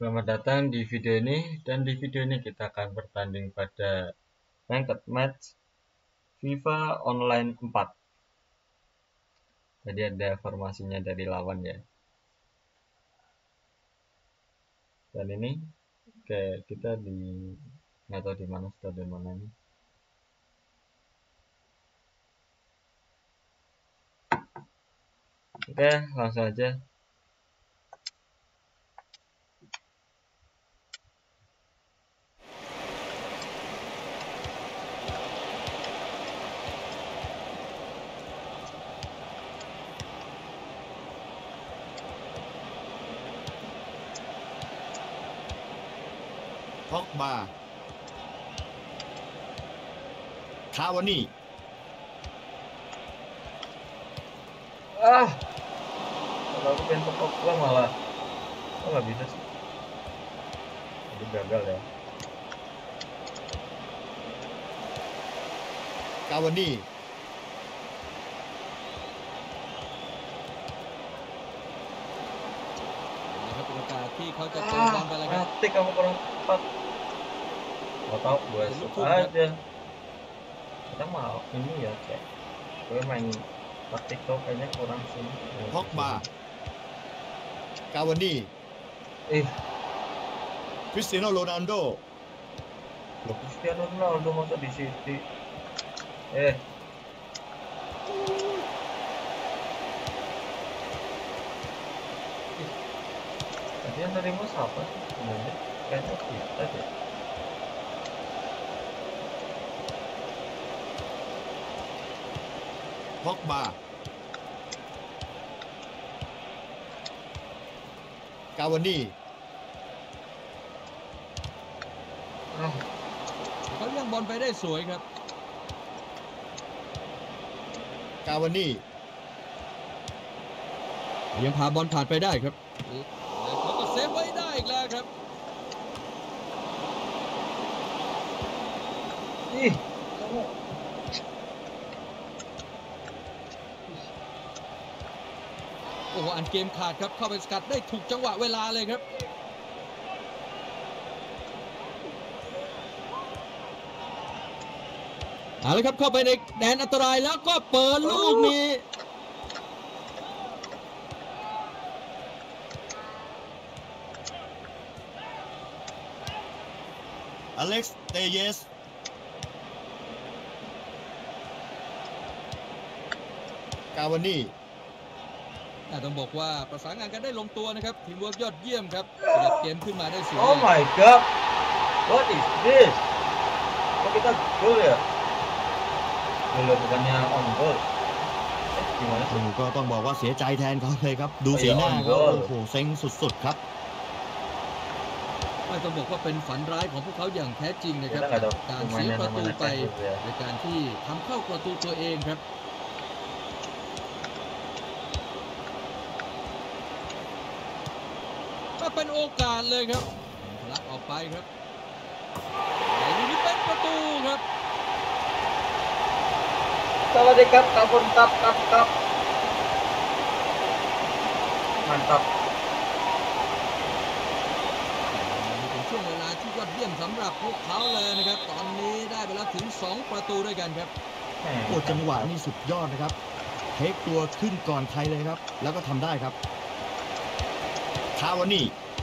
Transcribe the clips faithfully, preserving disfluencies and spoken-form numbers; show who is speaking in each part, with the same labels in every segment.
Speaker 1: Selamat datang di video ini, dan di video ini kita akan bertanding pada ranked match FIFA Online empat. Jadi ada formasinya dari lawan ya. Dan ini kayak kita di nggak tahu di mana stadion mana ini. Oke, langsung aja.
Speaker 2: Pogba, Cavani,
Speaker 1: Ah, kalau aku pengen pokok gua malah, kok nggak bisa sih? Jadi gagal ya.
Speaker 2: Cavani,
Speaker 3: นะครับโอกาสที่เขาจะเจอบอลไปแล้วครับ
Speaker 1: mati kamu kurang tepat. Gak tau, gue suka aja. Kita mau ini ya, kayak gue main taktik tuh kayaknya kurang sih.
Speaker 2: Pogba, Cavani,
Speaker 1: Ih,
Speaker 2: Cristiano Ronaldo,
Speaker 1: lo Cristiano Ronaldo masa di City. Eh, tadi yang nerima siapa sih sebenarnya? Kayaknya kita deh.
Speaker 2: Pogba, Cavani,
Speaker 1: Ah,
Speaker 3: เขาเลี้ยงบอลไปได้สวยครับ
Speaker 2: Cavani,
Speaker 3: ยังพาบอลผ่านไปได้ครับแล้วเขาก็เซฟไว้ได้อีกแล้วครับ
Speaker 1: ih, kamu.
Speaker 3: โอ้โหอันเกมขาดครับเข้าไปสกัดได้ถูกจังหวะเวลาเลยครับเอาละครับเข้าไปในแดนอันตรายแล้วก็เปิดลูกนี้
Speaker 2: Alex Telles, Cavani,
Speaker 3: อ่ะต้องบอกว่าประสานงานกันได้ลงตัวนะครับทีมเวิร์กยอดเยี่ยมครับขยับเกมขึ้นมาได้สวย
Speaker 1: Oh my god, what is this? Kok kita gol ya? Gol bukannya on goal. Eh, gimana
Speaker 2: อื
Speaker 1: sih?
Speaker 2: มก็ต้องบอกว่าเสียใจแทนเขาเลยครับ ดูสีหน้าเขาโอ้โหเซ็งสุดๆครับ
Speaker 3: ไม่ต้องบอกว่าเป็นฝันร้ายของพวกเขาอย่างแท้จริงนะครับ
Speaker 1: Kita nggak tahu
Speaker 3: การเสีย
Speaker 1: pemainnya
Speaker 3: ประตู
Speaker 1: namanya
Speaker 3: ไป
Speaker 1: Cavani ya.
Speaker 3: ในการที่ทำเข้าประตูตัวเองครับก็เป็นโอกาสเลยครับทะลักออกไปครับในลูกนี้เป็นประตูครับ
Speaker 1: Salah dekat, kabur, tap, tap, tap. Mantap.
Speaker 3: นี่เป็นช่วงเวลาที่ยอดเยี่ยมสำหรับพวกเขาเลยนะครับตอนนี้ได้ไปแล้วถึงสองประตูด้วยกันครับ
Speaker 2: โอ้จังหวะนี่สุดยอดนะครับเทคตัวขึ้นก่อนใครเลยครับแล้วก็ทำได้ครับคาวานี่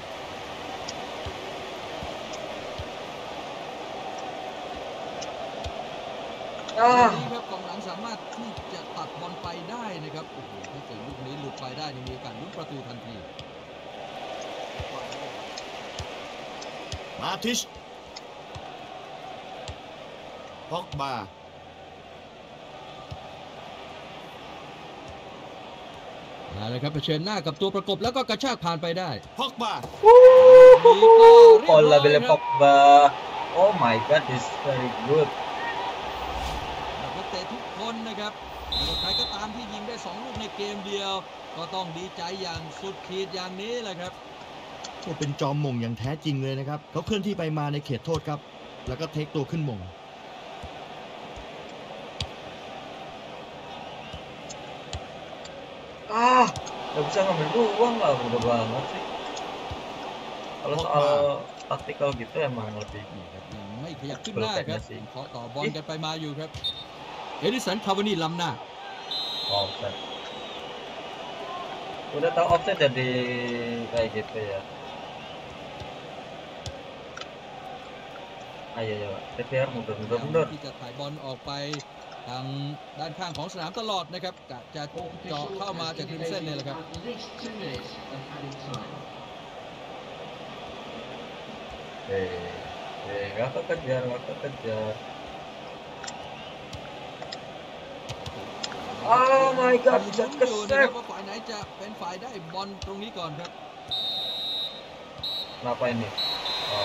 Speaker 1: Ah,
Speaker 3: นี้ครับกองหลังสามารถที่จะตัดบอลไปได้นะครับโอ้โหถ้าเกิดลูกนี้หลุดไปได้นี่มีโอกาสลุ้นประตูทันที
Speaker 2: มาทิชพ็อกบา
Speaker 3: เอาเลยครับเผชิญหน้ากับตัวประกบแล้วก็กระชากผ่านไปได้
Speaker 2: พ็อกบา
Speaker 3: นี่ก็เรียบร้อย
Speaker 1: Ola bile
Speaker 3: ครับ
Speaker 1: Pogba. Oh my god, this is very good.
Speaker 3: นักเตะทุกคนนะครับไม่ว่าใครก็ตามที่ยิงได้สองลูกในเกมเดียว ก็ต้องดีใจอย่างสุดขีดอย่างนี้แหละครับ
Speaker 2: โอ้เป็นจอมหม่งอย่างแท้จริงเลยนะครับเขาเคลื่อนที่ไปมาในเขตโทษครับแล้วก็เทคตัวขึ้นหม่ง
Speaker 1: Ah, nggak bisa ngambil ruang lah, udah banget sih. Kalau soal taktikal gitu emang lebih
Speaker 3: ยังไม่ขยับขึ้นหน้าครับเคาะต่อบอลกันไปมาอยู่ครับเอดิสันคาวานี่ล้ำหน้า
Speaker 1: offset. Udah tahu offset jadi kayak gitu ya. Ayo ayo, T P R mundur mundur mundur.
Speaker 3: ที่จะถ่ายบอลออกไปทางด้านข้างของสนามตลอดนะครับกะจะเจาะเข้ามาจากริมเส้นนี่แหละครับ
Speaker 1: Eh, eh, nggak kekejar, nggak kekejar. Oh my god,
Speaker 3: ลุ้
Speaker 1: bisa
Speaker 3: นอยู่นะค
Speaker 1: ke
Speaker 3: รับ
Speaker 1: save.
Speaker 3: ว่าฝ่ายไหนจะเป็นฝ่ายได้บอลตรงนี้ก่อนครับ
Speaker 1: Kenapa ini? Oh,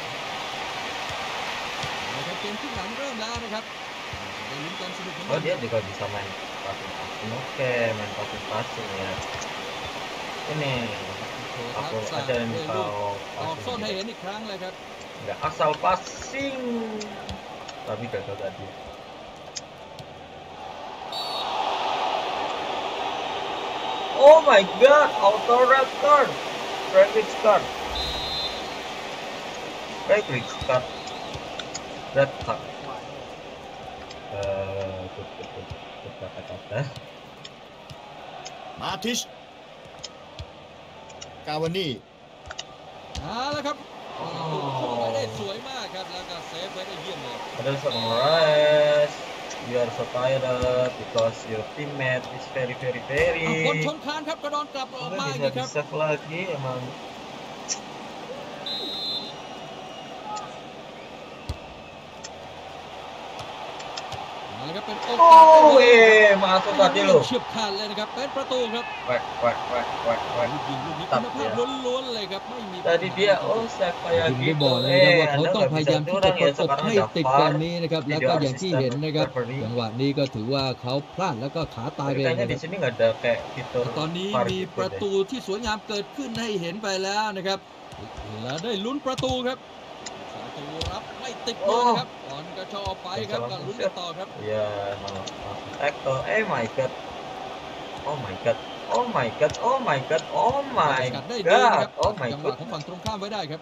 Speaker 3: นะครับเกมครึ่งหลังเริ่มแล้วนะครับได้ลุ้นกันสนุกเหมือน
Speaker 1: oh
Speaker 3: กัน
Speaker 1: dia juga bisa main passing passing. Oke, main passing passing ya. Ini
Speaker 3: โชว์ทั
Speaker 1: aku
Speaker 3: กษะ
Speaker 1: ajarin
Speaker 3: ด้วยลูก
Speaker 1: kau
Speaker 3: ตอกส้น
Speaker 1: passing
Speaker 3: ให้
Speaker 1: gitu.
Speaker 3: เห็นอีกครั้งเลยครับ
Speaker 1: Nggak asal passing, tapi gagal tadi. Oh my god, auto red card, red card, red card, red card. Eh, tutup tutup kata-kata.
Speaker 2: มาทิชกาวานี่
Speaker 3: เอาละครับเข้าไปได้สวยมากครับแล้วก็เซฟไว้ได้เยี่ยมเลย
Speaker 1: Ada Sunrise, you are so tired because your teammate is very very
Speaker 3: เอาคน
Speaker 1: very.
Speaker 3: ชนคานครับกระดอนกลับออกมา
Speaker 1: Udah
Speaker 3: อี
Speaker 1: bisa
Speaker 3: กครับ
Speaker 1: di save lagi emang.
Speaker 3: เอาละครับเป็นโอกาส
Speaker 1: Oh, eh, masuk tadi
Speaker 3: ลู
Speaker 1: lo.
Speaker 3: กเฉียบขาดเลยนะครับเป็นประตูครับ
Speaker 1: Wek, wek, wek, wek, wek.
Speaker 3: ลูกยิงลูกนี้
Speaker 1: ตั
Speaker 3: คุ
Speaker 1: ด
Speaker 3: ณภาพ
Speaker 1: เนี่ย
Speaker 3: ล้วนๆเลยครับไม่มี
Speaker 1: Tadi dia oh save kayak
Speaker 4: ถึงได้
Speaker 1: gitu.
Speaker 4: บอกเลยนะครับ
Speaker 1: Eh,
Speaker 4: ว่าเขา
Speaker 1: Anda
Speaker 4: ต้อง
Speaker 1: nggak
Speaker 4: พยา
Speaker 1: bisa
Speaker 4: ยามที่จะ
Speaker 1: curang
Speaker 4: ประ
Speaker 1: ya
Speaker 4: กบ
Speaker 1: sekarang
Speaker 4: ให้
Speaker 1: ada
Speaker 4: ติดเก
Speaker 1: V A R.
Speaker 4: มนี้นะครับแล้ว
Speaker 1: Video
Speaker 4: ก็อย่างที่
Speaker 1: assistant
Speaker 4: เห็นนะครับ
Speaker 1: referee.
Speaker 4: จังหวะนี้ก็ถือว่าเขาพลาดแล้วก็ขาตายไป
Speaker 1: Tapi
Speaker 4: เลย
Speaker 1: kayaknya
Speaker 4: นะ
Speaker 1: di
Speaker 4: ครับ
Speaker 1: sini nggak ada kayak fitur
Speaker 3: ตอนนี้
Speaker 1: V A R
Speaker 3: มี
Speaker 1: gitu
Speaker 3: ประ
Speaker 1: deh.
Speaker 3: ตูที่สวยงามเกิดขึ้นให้เห็นไปแล้วนะครับแล้วได้ลุ้นประตูครับประตูรับไม่ติดเลยนะครับบอลกระชอกออกไปครับก็ลุ้นกันต่อครับ
Speaker 1: Ya, malah langsung tackle. Eh my god. Oh my god. Oh my god. Oh my god. Oh
Speaker 3: ส
Speaker 1: my
Speaker 3: กัดได้ดีนะค
Speaker 1: god.
Speaker 3: รับ
Speaker 1: Oh my
Speaker 3: จังหวะ
Speaker 1: god.
Speaker 3: ของฝั่งตรงข้ามไว้ได้ครับ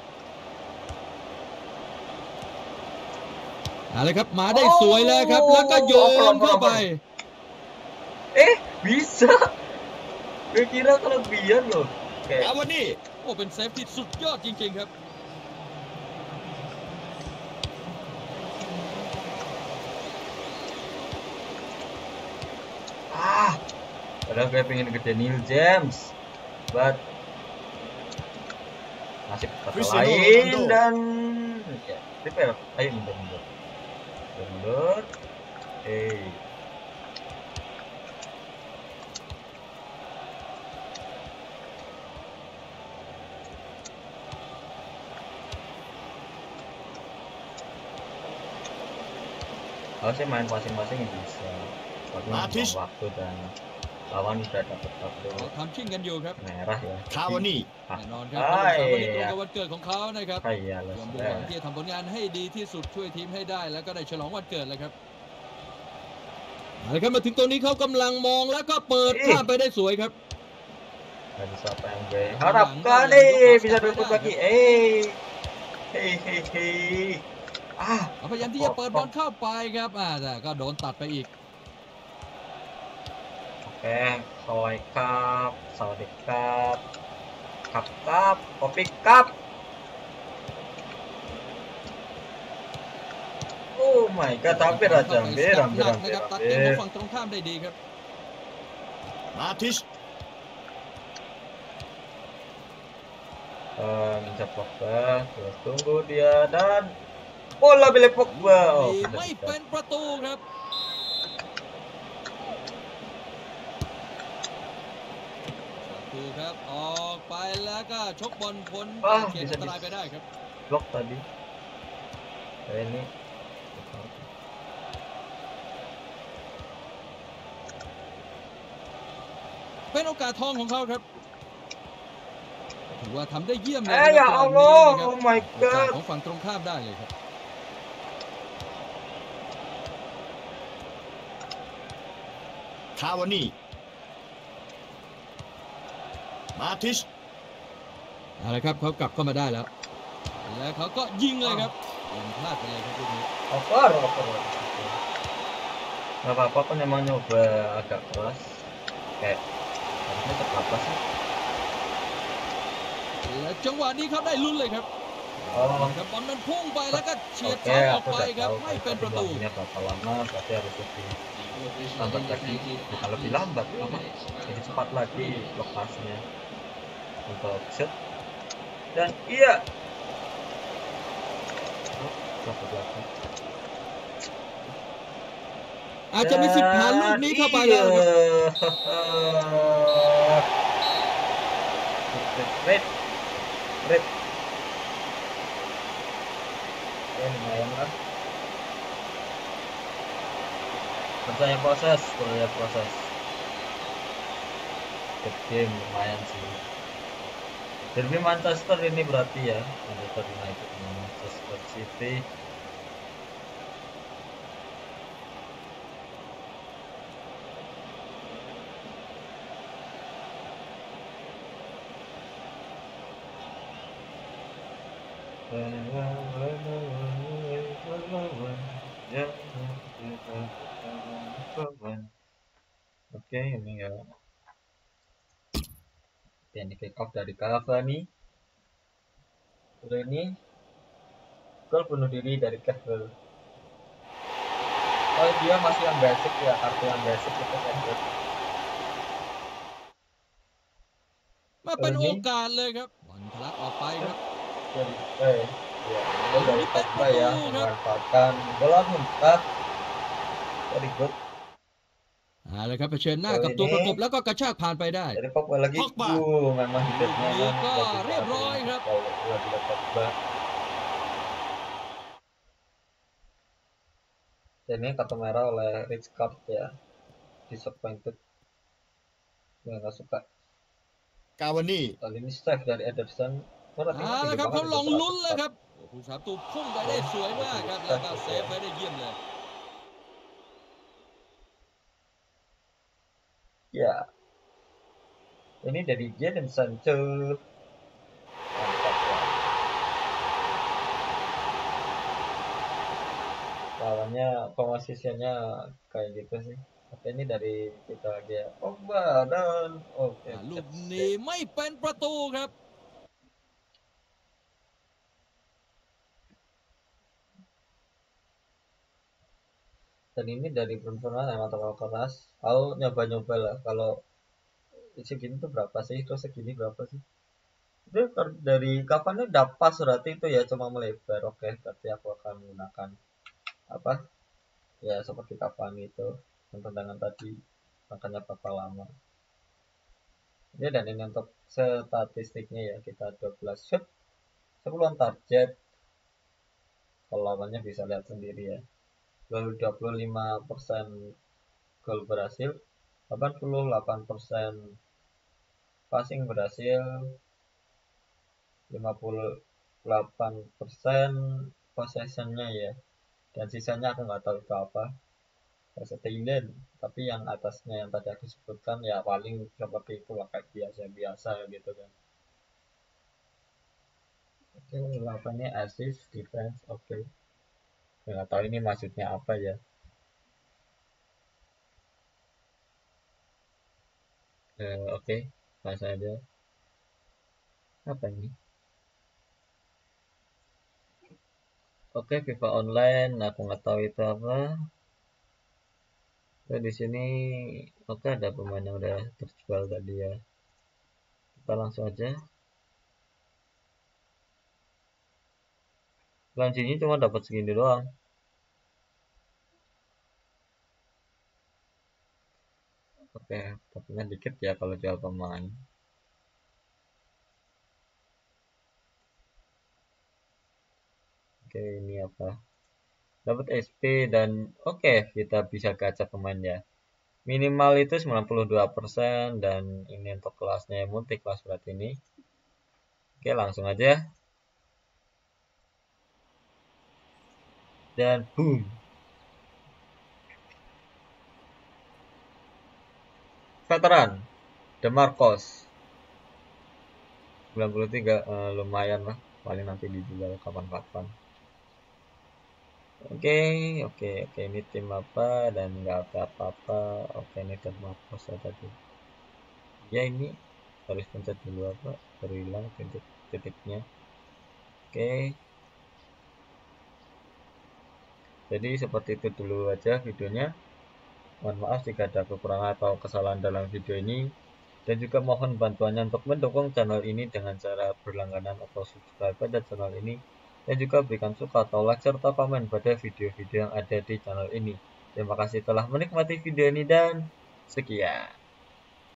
Speaker 3: เอาละครับมาได้สวยแล้วครับแล้วก็โยนเข้าไป
Speaker 1: Eh, bisa. Gue kira kelebihan loh.
Speaker 2: กา
Speaker 1: Kayak
Speaker 2: วานี่
Speaker 3: โอ้เป็นเซฟที่สุดยอดจริงๆครับ
Speaker 1: ah. Padahal gue pengen ke Daniel James. But masih kata
Speaker 2: Cristiano
Speaker 1: lain
Speaker 2: Ronaldo.
Speaker 1: dan ya, prepare. Ayo mundur mundur. Mundur, mundur. Eh. Harusnya main masing-masing bisa. Tapi
Speaker 2: Matis.
Speaker 1: buang waktu dan lawan udah dapat waktu
Speaker 3: เขาทำชิ่งกันอยู่ครับ
Speaker 1: merah ya.
Speaker 2: คาวานี่
Speaker 3: แน่นอนครับวันเสาร์วันนี้ตรงกับวันเกิดของเขานะครับ
Speaker 1: Kayak
Speaker 3: ยอม
Speaker 1: lah.
Speaker 3: ดูหวังที่จะทำผลงานให้ดีที่สุดช่วยทีมให้ได้แล้วก็ได้ฉลองวันเกิดเลยครับเอาละครับมาถึงตรงนี้เขากำลังมองแล้วก็เปิดข้ามไปได้สวยครับ
Speaker 1: Gak bisa apa yang gue harapkan nih bisa duduk lagi. Eh, hei hei hei. Ah,
Speaker 3: เขาพยายามที่จะเปิดบอลเข้าไปครับอ่าแต่ก็โดนตัดไปอีก
Speaker 1: oke, soy cup, saudi cup, cup cup, kopi cup. Oh my god, hampir aja, hampir,
Speaker 3: ห
Speaker 1: hampir,
Speaker 3: นักนะ
Speaker 1: hampir,
Speaker 3: ครับตัดเกมของ
Speaker 1: hampir.
Speaker 3: ฝั่งตรงข้ามได้ดีครับ
Speaker 2: มาทิช
Speaker 1: Eh, Minta Pogba, terus tunggu dia dan bola milik Pogba. Oh,
Speaker 3: ดี
Speaker 1: tidak,
Speaker 3: ไม่
Speaker 1: tidak.
Speaker 3: เป็นประตูครับประตูครับออกไปแล้วก็ชกบอลพ้น
Speaker 1: อ่ะ
Speaker 3: เขต
Speaker 1: bisa
Speaker 3: อันตรายไปได้ครับ
Speaker 1: Blok tadi. Kayak ini.
Speaker 3: เป็นโอกาสทองของเขาครับถือว่าทำได้เยี่ยมเลย
Speaker 1: Eh
Speaker 3: นะ
Speaker 1: ya
Speaker 3: ครับ
Speaker 1: Allah,
Speaker 3: จังห
Speaker 1: oh
Speaker 3: วะ
Speaker 1: my
Speaker 3: นี้นะครับโอกาส
Speaker 1: god.
Speaker 3: ของฝั่งตรงข้ามได้เลยครับ
Speaker 2: คาวานี่มาทิช
Speaker 3: เอาละครับเขากลับเข้ามาได้แล้ว แล้วเขาก็ยิงเลยครับยิงพลาดไปเลยครับลูกนี้
Speaker 1: Over, over. Gak apa-apa kan emang nyoba agak keras. Kayak harusnya tetap apa sih?
Speaker 3: และจังหวะนี้ครับได้ลุ้นเลยครับ
Speaker 1: Oh,
Speaker 3: ครับบอลมันพุ่งไปแล้วก็เฉียด
Speaker 1: oke,
Speaker 3: เท้าออก
Speaker 1: aku
Speaker 3: ไป
Speaker 1: udah
Speaker 3: ครับ
Speaker 1: tahu
Speaker 3: ไม่เป็น
Speaker 1: tapi
Speaker 3: ประตู
Speaker 1: lagunya berapa lama, berarti harus lebih lambat lagi, bukan lebih lambat, apa? Jadi cepat lagi lokasinya untuk shoot. Dan iya, oh, dapat lagi.
Speaker 3: อาจจะมีสิทธิ์ผ่านลูกนี้เข้าไปแล้วครับ
Speaker 1: Red, red. Ya lumayan lah. Percaya proses, percaya proses. Good game lumayan sih. Derby Manchester ini berarti ya, Manchester United dengan Manchester City. Oke, ini ya. Ini kick off dari Cavani. Udah ini gol bunuh diri dari Cavani. Oh, dia masih yang basic ya, kartu yang basic itu kan.
Speaker 3: มาเป็นโอกาสเลยครับบอลทะลักออกไปครับ
Speaker 1: Jadi, eh, ya, gol dari Pogba ya, memanfaatkan bola empat. Very good.
Speaker 3: เอาละครับเผชิญหน้ากับตัวประกบแล้วก็กระชากผ่านไปได้
Speaker 1: Dari Pogba lagi.
Speaker 2: Pogba.
Speaker 1: Uh, memang hidupnya
Speaker 3: Ini
Speaker 1: kan
Speaker 3: kok
Speaker 1: lagi
Speaker 3: rebroy,
Speaker 1: bagus.
Speaker 3: Grab.
Speaker 1: Kalau lagi Pogba. Dan ini kartu merah oleh Rich Card ya. Disappointed. Ya, nggak suka.
Speaker 2: กาวานี่
Speaker 1: Kali ini save dari Ederson.
Speaker 3: เอาละครับเขาลองลุ้นเลยครับผู้สาประตูพุ่งไปได้สวยมากครับแล้วก็เซฟไปได้เยี่ยมเลย
Speaker 1: Ya. Ini dari Jadon Sancho. Mantap ya. Lawannya komposisinya kayak gitu sih. Tapi ini dari kita lagi ya. Pogba dan oke.
Speaker 3: อ่าลูกนี้ไม่เป็นประตูครับ
Speaker 1: Dan ini dari performa emang terlalu keras. Aku nyoba-nyoba lah kalau segini tuh berapa sih? Itu segini berapa sih? Itu dari kapannya udah pas berarti itu ya cuma melebar. Oke, berarti aku akan menggunakan apa? Ya seperti kapan itu tendangan tadi, makanya berapa lama. Ya dan ini untuk statistiknya ya, kita dua belas shoot, sepuluh on target. Kalau lawannya bisa lihat sendiri ya. dua puluh lima persen gol berhasil, delapan puluh delapan persen passing berhasil, lima puluh delapan persen possessionnya ya, dan sisanya aku nggak tahu itu apa. Thailand, tapi yang atasnya yang tadi aku sebutkan ya paling seperti itu lah, kayak biasa-biasa gitu kan. Oke, delapannya assist, defense, oke. Okay. Nggak tahu ini maksudnya apa ya. Eh, oke, okay. Pas aja. Apa ini? Oke, okay, FIFA Online. Aku nggak tahu itu apa. Nah, di sini oke, okay, ada pemain yang udah terjual tadi ya. Kita langsung aja. Launchingnya cuma dapat segini doang. Oke, okay, tapi dikit ya kalau jual pemain. Oke, okay, ini apa? Dapat S P dan oke, okay, kita bisa gacha pemainnya. Minimal itu sembilan puluh dua persen dan ini untuk kelasnya multi kelas berarti ini. Oke, langsung aja. Dan boom. Veteran DeMarcos. sembilan puluh tiga, uh, lumayan lah, paling nanti dijual kapan-kapan. Oke, okay, oke, okay, oke, okay. Ini tim apa dan nggak ada apa-apa. Oke, ini tim apa tadi? Ya ini harus pencet dulu apa? Baru hilang titik-titiknya. Oke. Okay. Jadi seperti itu dulu aja videonya. Mohon maaf jika ada kekurangan atau kesalahan dalam video ini. Dan juga mohon bantuannya untuk mendukung channel ini dengan cara berlangganan atau subscribe pada channel ini. Dan juga berikan suka atau like serta komen pada video-video yang ada di channel ini. Terima kasih telah menikmati video ini dan sekian.